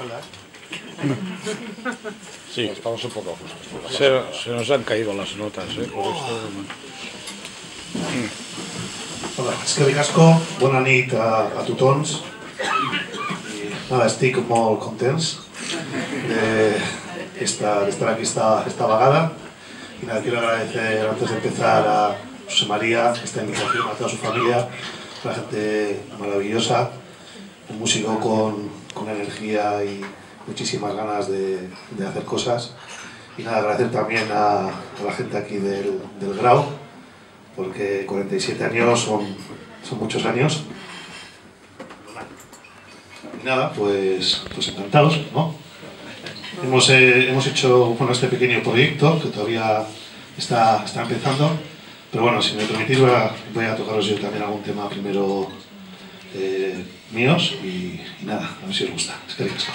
Sí, estamos un poco justos. se nos han caído las notas, por esto... Hola, eskerrik asko, bona nit a tothom. Nada, estic molt contents de estar aquí esta vegada. Y nada, quiero agradecer antes de empezar a José María esta invitación, a toda su familia, a la gente maravillosa, un músico con energía y muchísimas ganas de hacer cosas. Y nada, agradecer también a la gente aquí del Grau, porque 47 años son muchos años. Y nada, pues encantados, ¿no? Hemos hecho este pequeño proyecto que todavía está empezando, pero bueno, si me permitís voy a tocaros yo también algún tema primero míos y nada, a ver si os gusta. Eskerrik asko.